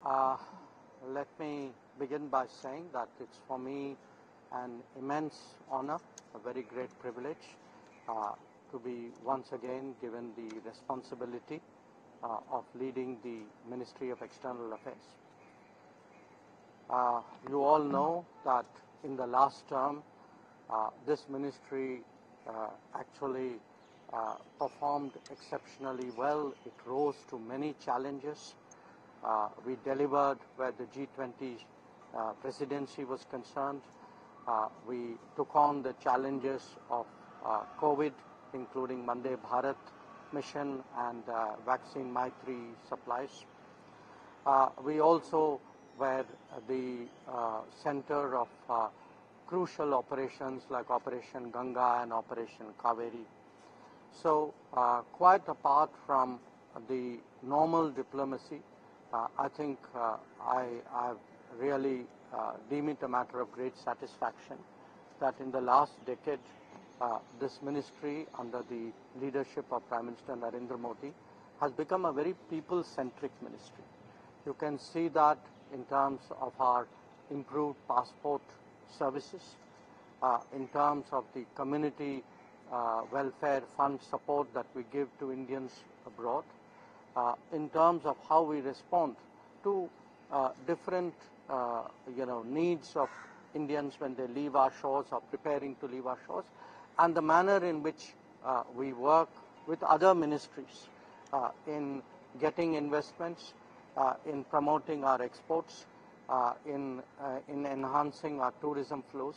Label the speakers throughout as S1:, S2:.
S1: Uh, Let me begin by saying that it's for me an immense honor, a very great privilege to be once again given the responsibility of leading the Ministry of External Affairs. You all know that in the last term, this ministry actually performed exceptionally well. It rose to many challenges. We delivered where the G20 presidency was concerned. We took on the challenges of COVID, including Vande Bharat mission and vaccine Maitri supplies. We also were the center of crucial operations like Operation Ganga and Operation Kaveri. So quite apart from the normal diplomacy, I think I've really deemed it a matter of great satisfaction that in the last decade, this ministry under the leadership of Prime Minister Narendra Modi has become a very people-centric ministry. You can see that in terms of our improved passport services, in terms of the community welfare fund support that we give to Indians abroad, in terms of how we respond to different needs of Indians when they leave our shores or preparing to leave our shores, and the manner in which we work with other ministries in getting investments, in promoting our exports, in enhancing our tourism flows.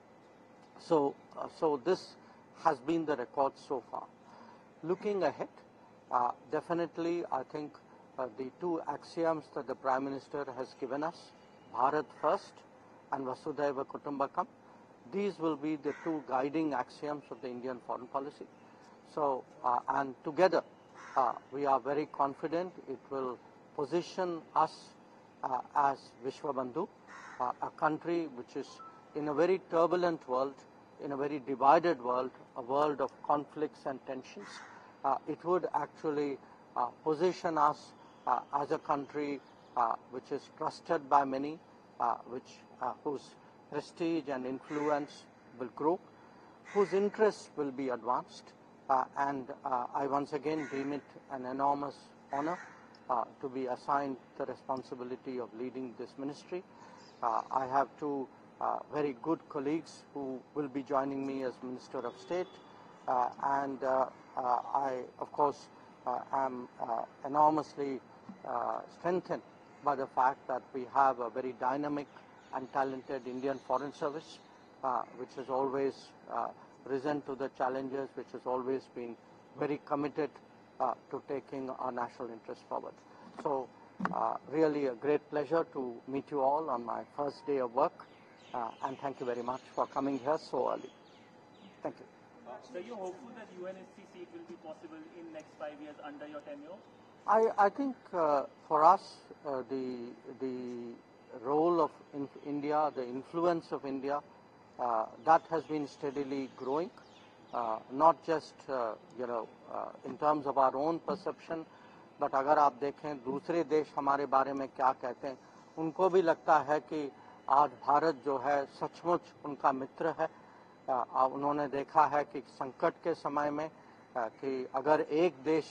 S1: So this has been the record so far. Looking ahead, definitely I think the two axioms that the Prime Minister has given us, Bharat First and Vasudhaiva Kutumbakam, these will be the two guiding axioms of the Indian foreign policy. So, and together we are very confident it will position us as Vishwabandhu, a country which is in a very turbulent world, in a very divided world, a world of conflicts and tensions. It would actually position us as a country which is trusted by many, whose prestige and influence will grow, whose interests will be advanced, and I once again deem it an enormous honor to be assigned the responsibility of leading this ministry. I have two very good colleagues who will be joining me as Minister of State, and I, of course, am enormously strengthened by the fact that we have a very dynamic and talented Indian Foreign Service, which has always risen to the challenges, which has always been very committed to taking our national interests forward. So really a great pleasure to meet you all on my first day of work, and thank you very much for coming here so early. Thank you.
S2: So you're hopeful that UNSC seat will be possible in next 5 years under your tenure?
S1: I think for us the role of India, the influence of India, that has been steadily growing, not just in terms of our own perception, but अगर आप देखें दूसरे देश हमारे बारे में क्या कहते हैं, उनको भी लगता है कि आज भारत जो है सचमुच उनका मित्र है. उन्होंने देखा है कि संकट के समय में कि अगर एक देश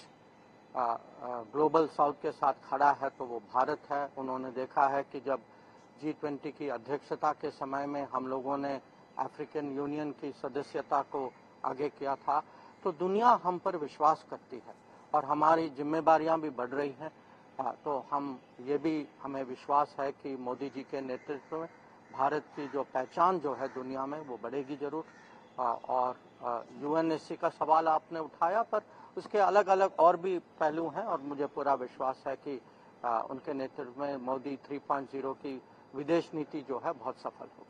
S1: ग्लोबल साउथ के साथ खड़ा है तो वो भारत है. उन्होंने देखा है कि जब G20 की अध्यक्षता के समय में हम लोगों ने अफ्रीकन यूनियन की सदस्यता को आगे किया था, तो दुनिया हम पर विश्वास करती है और हमारी जिम्मेदारियां भी बढ़ रही हैं. तो हमें विश्वास है कि मोदी जी के नेतृत्व में भारत की जो पहचान जो है दुनिया में वो बढ़ेगी जरूर. और UNSC का सवाल आपने उठाया, पर उसके अलग अलग और भी पहलू हैं और मुझे पूरा विश्वास है कि उनके नेतृत्व में मोदी 3.0 की विदेश नीति जो है बहुत सफल होगी.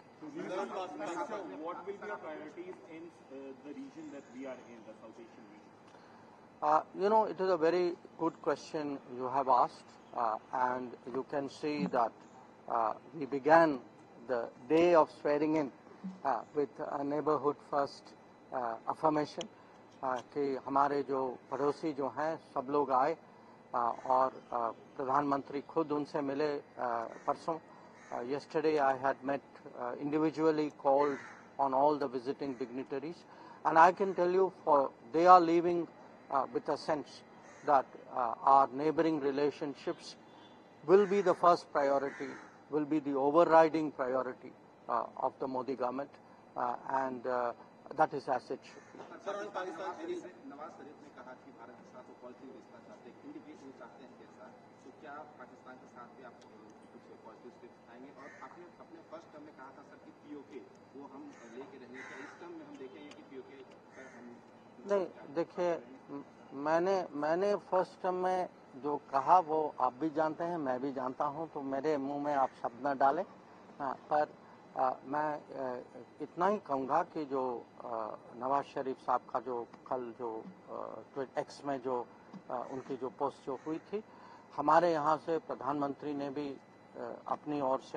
S2: What will be your priorities in the region that we are in, the South Asian region?
S1: It is a very good question you have asked, and you can see that we began the day of swearing in with a neighborhood first affirmation कि हमारे जो पड़ोसी जो हैं सब लोग आए और प्रधानमंत्री खुद उनसे मिले परसों. Yesterday I had met individually called on all the visiting dignitaries, and I can tell you they are leaving with a sense that our neighboring relationships will be the first priority, will be the overriding priority of the Modi government, and that is as it should be.
S3: Sir, on Pakistan Nawaz Sharif ने कहा कि भारत के साथ वो positive रिश्ता चाहते हैं, indication चाहते हैं कैसा, तो क्या पाकिस्तान के साथ भी आप कुछ पॉजिटिव स्टेप्स आएंगे? और आपने अपने फर्स्ट टर्म में कहा था सर कि पीओके वो हम लेके रहेंगे, क्या इस टर्म में हम देखेंगे कि पीओके पर हम
S1: नहीं? देखिए, मैंने फर्स्ट टर्म में जो कहा वो आप भी जानते हैं, मैं भी जानता हूं, तो मेरे मुंह में आप शब्द न डालें. पर मैं इतना ही कहूँगा कि जो नवाज शरीफ साहब का जो कल जो एक्स में जो उनकी जो पोस्ट जो हुई थी, हमारे यहाँ से प्रधानमंत्री ने भी अपनी ओर से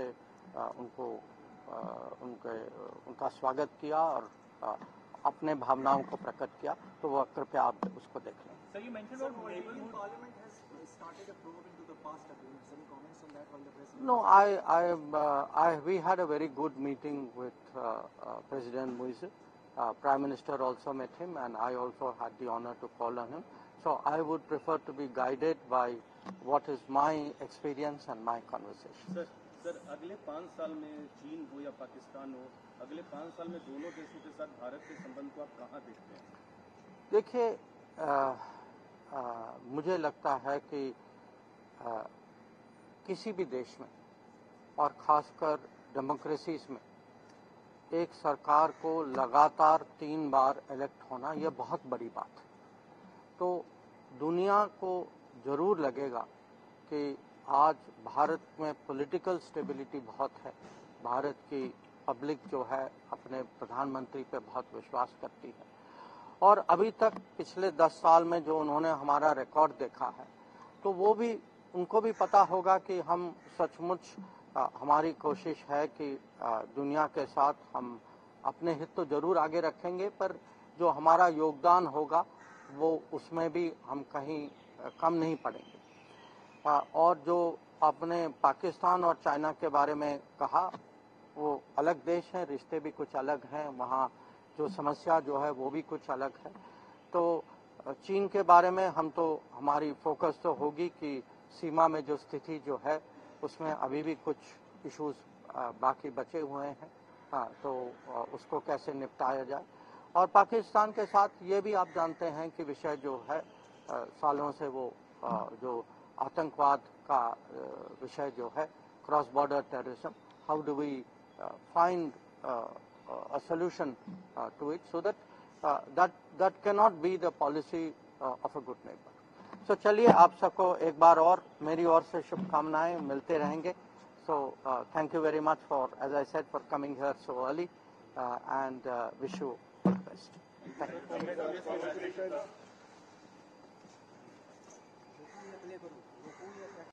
S1: उनका स्वागत किया और अपने भावनाओं को प्रकट किया. तो वो कृपया आप उसको देख लें.
S2: So you mentioned about
S4: European Parliament has started a probe into the past agreements. Any comments on that while the president?
S1: No, we had a very good meeting with President Moise. Prime Minister also met him, and I also had the honor to call on him. So I would prefer to be guided by what is my experience and my conversation.
S5: Sir, अगले 5 साल में चीन हो या पाकिस्तान हो, अगले 5 साल में दोनों देशों के साथ भारत के संबंध को आप कहाँ देखते हैं?
S1: देखिए, मुझे लगता है कि किसी भी देश में और खासकर डेमोक्रेसीज में एक सरकार को लगातार 3 बार इलेक्ट होना यह बहुत बड़ी बात है. तो दुनिया को जरूर लगेगा कि आज भारत में पॉलिटिकल स्टेबिलिटी बहुत है. भारत की पब्लिक जो है अपने प्रधानमंत्री पे बहुत विश्वास करती है, और अभी तक पिछले 10 साल में जो उन्होंने हमारा रिकॉर्ड देखा है, तो वो भी उनको भी पता होगा कि हम सचमुच हमारी कोशिश है कि दुनिया के साथ हम अपने हित तो जरूर आगे रखेंगे, पर जो हमारा योगदान होगा वो उसमें भी हम कहीं कम नहीं पड़ेंगे. और जो आपने पाकिस्तान और चाइना के बारे में कहा, वो अलग देश हैं, रिश्ते भी कुछ अलग हैं, वहाँ जो समस्या जो है वो भी कुछ अलग है. तो चीन के बारे में हमारी फोकस तो होगी कि सीमा में जो स्थिति जो है उसमें अभी भी कुछ इश्यूज बाकी बचे हुए हैं, तो उसको कैसे निपटाया जाए. और पाकिस्तान के साथ ये भी आप जानते हैं कि विषय जो है सालों से वो जो आतंकवाद का विषय जो है, cross border terrorism, how do we find a solution to it, so that cannot be the policy of a good neighbor. So चलिए, आप सबको एक बार और मेरी ओर से शुभकामनाएं, मिलते रहेंगे. So thank you very much for, as I said, for coming here so early, and wish you all the best. Thank you.